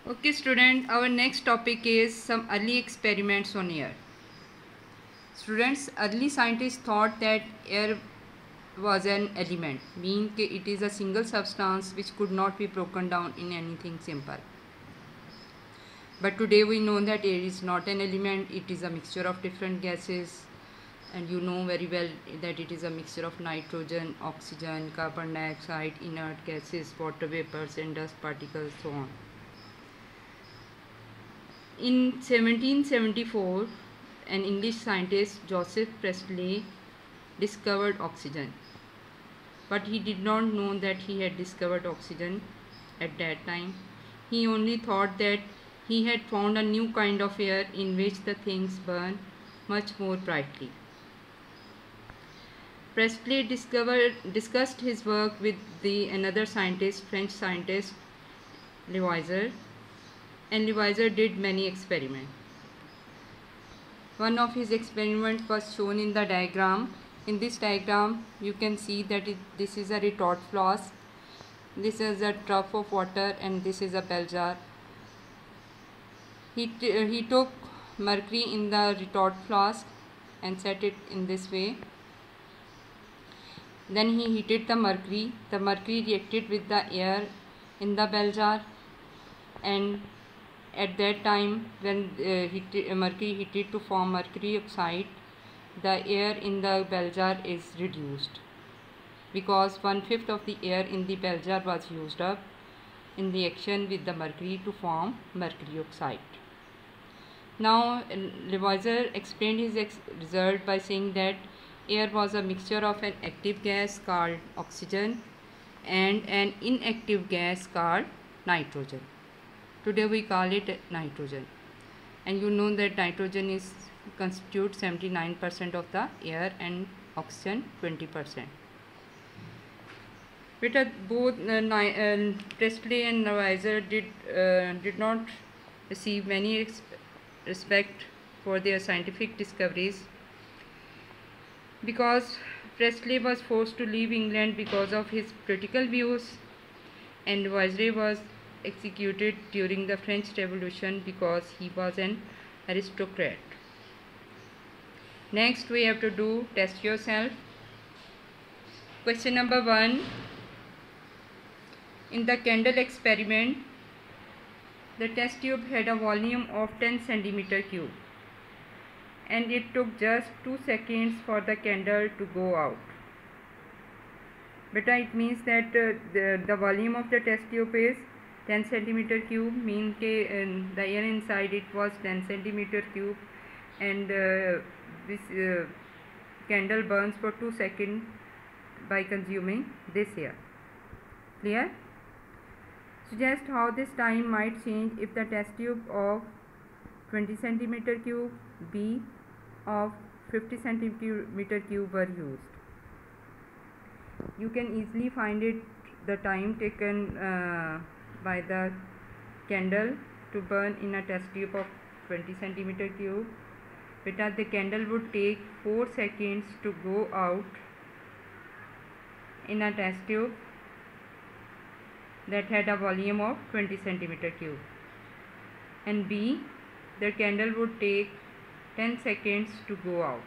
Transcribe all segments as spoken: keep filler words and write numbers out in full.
Okay student, our next topic is some early experiments on air. Students, early scientists thought that air was an element, meaning it is a single substance which could not be broken down in anything simple. But today we know that air is not an element, it is a mixture of different gases, and you know very well that it is a mixture of nitrogen, oxygen, carbon dioxide, inert gases, water vapors and dust particles, so on. In seventeen seventy-four, an English scientist, Joseph Priestley, discovered oxygen. But he did not know that he had discovered oxygen at that time. He only thought that he had found a new kind of air in which the things burn much more brightly. Priestley discovered, discussed his work with the another scientist, French scientist, Lavoisier, and Lavoisier did many experiments. One of his experiments was shown in the diagram. In this diagram, you can see that it, this is a retort flask, this is a trough of water, and this is a bell jar. He, t he took mercury in the retort flask and set it in this way. Then he heated the mercury. The mercury reacted with the air in the bell jar, and at that time when uh, heated, uh, mercury heated to form mercury oxide, the air in the bell jar is reduced because one-fifth of the air in the bell jar was used up in the action with the mercury to form mercury oxide. Now Lavoisier explained his ex result by saying that air was a mixture of an active gas called oxygen and an inactive gas called nitrogen. Today we call it nitrogen, and you know that nitrogen is constitutes seventy-nine percent of the air and oxygen twenty percent. But uh, both uh, uh, Priestley and Lavoisier did uh, did not receive many respect for their scientific discoveries because Priestley was forced to leave England because of his political views, and Lavoisier was executed during the French Revolution because he was an aristocrat. Next we have to do test yourself. Question number one. In the candle experiment, the test tube had a volume of ten centimeter cube, and it took just two seconds for the candle to go out. Beta, it means that uh, the, the volume of the test tube is ten centimeter cube, mean ke uh, the air inside it was ten centimeter cube, and uh, this uh, candle burns for two seconds by consuming this air. Clear? Suggest how this time might change if the test tube of twenty centimeter cube, B of fifty centimeter cube were used. You can easily find it, the time taken uh, by the candle to burn in a test tube of twenty centimeter cube. Beta, the candle would take four seconds to go out in a test tube that had a volume of twenty centimeter cube, and B, the candle would take ten seconds to go out.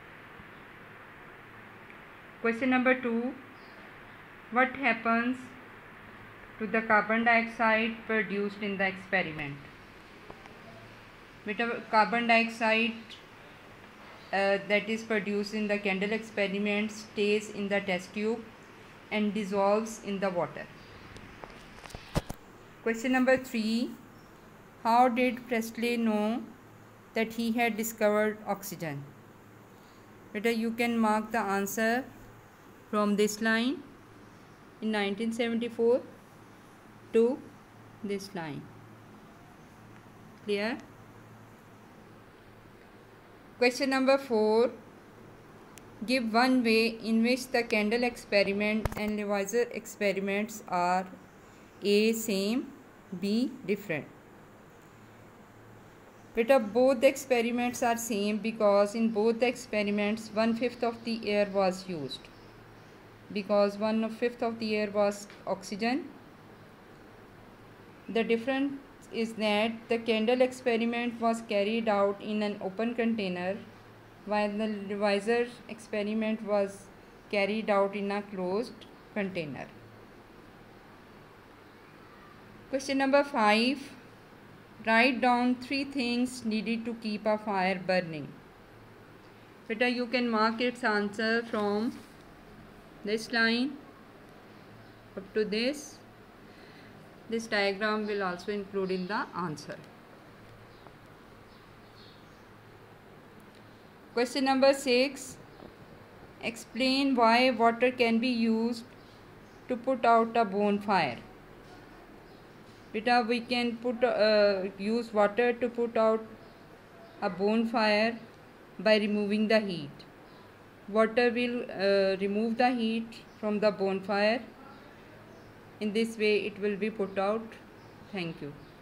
Question number two. What happens to the carbon dioxide produced in the experiment? With carbon dioxide uh, that is produced in the candle experiment stays in the test tube and dissolves in the water. Question number three. How did Priestley know that he had discovered oxygen? Beta, you can mark the answer from this line in nineteen seventy-four to this line. Clear? Question number four. Give one way in which the candle experiment and Lavoisier experiments are A. same, B. different. Beta, both the experiments are same because in both the experiments one-fifth of the air was used, because one-fifth of the air was oxygen. The difference is that the candle experiment was carried out in an open container, while the divisor experiment was carried out in a closed container. Question number five. Write down three things needed to keep a fire burning. Beta, you can mark its answer from this line up to this. This diagram will also include in the answer. Question number six. Explain why water can be used to put out a bonfire. Beta, we can put uh, use water to put out a bonfire by removing the heat. Water will uh, remove the heat from the bonfire. In this way it will be put out. Thank you.